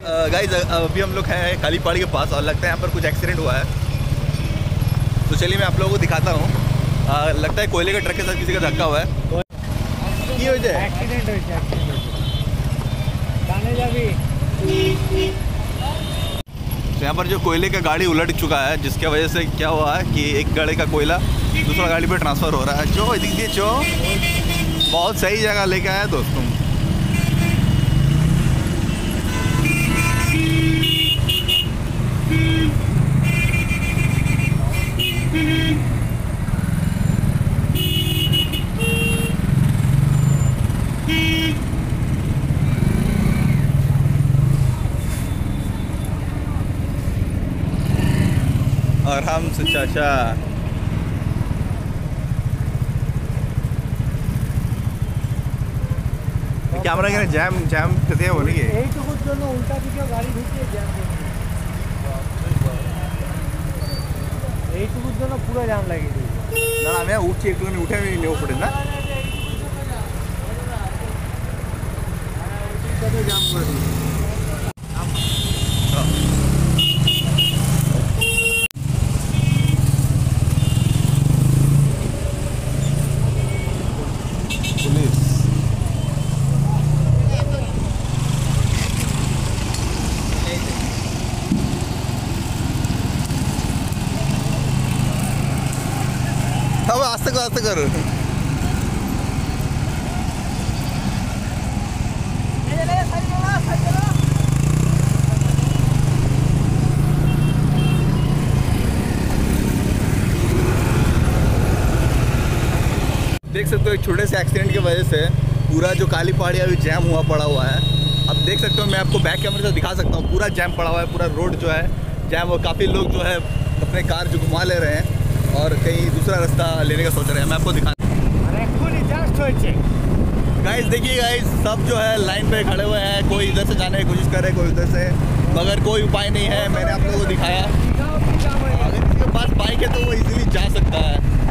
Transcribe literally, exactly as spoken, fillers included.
Guys अभी हम लोग हैं kalipahari के पास और लगता है यहाँ पर कुछ एक्सीडेंट हुआ है, तो चलिए मैं आप लोगों को दिखाता हूँ। लगता है कोयले के ट्रक के साथ किसी का धक्का हुआ है। की हो जाए एक्सीडेंट हो जाए तो यहाँ पर जो कोयले का गाड़ी उलट चुका है, जिसके वजह से क्या हुआ है कि एक गाड़ी का कोयला दूसरा गाड़ी पे ट्रांसफ़र हो रहा है। जो देखिए जो बहुत सही जगह लेके आया दोस्तों। आराम से चाचा। कैमरा के जैम जैम कितने होने के यही तो कुछ दोनों उल्टा दिखे गाड़ी ढूंढती है जैम यही तो कुछ दोनों पूरा जाम लगेगी ना हमें ऊँची एक तो उठे भी नहीं पड़े ना जाम कर दी। अब आस्ते कर आस्ते कर देख सकते हो एक छोटे से एक्सीडेंट की वजह से पूरा जो kalipahari अभी जैम हुआ पड़ा हुआ है। अब देख सकते हो मैं आपको बैक कैमरे से दिखा सकता हूँ, पूरा जैम पड़ा हुआ है, पूरा रोड जो है जैम और काफ़ी लोग जो है अपने कार जो घुमा ले रहे हैं और कहीं दूसरा रास्ता लेने का सोच रहे हैं। मैं आपको दिखा गाइस देखिए गाइस सब जो है लाइन पे खड़े हुए हैं, कोई इधर से जाने की कोशिश कर रहे हैं, कोई उधर से, मगर कोई उपाय नहीं है। मैंने आप लोगों को दिखाया अगर किसी के पास बाइक है तो वो इजीली जा सकता है।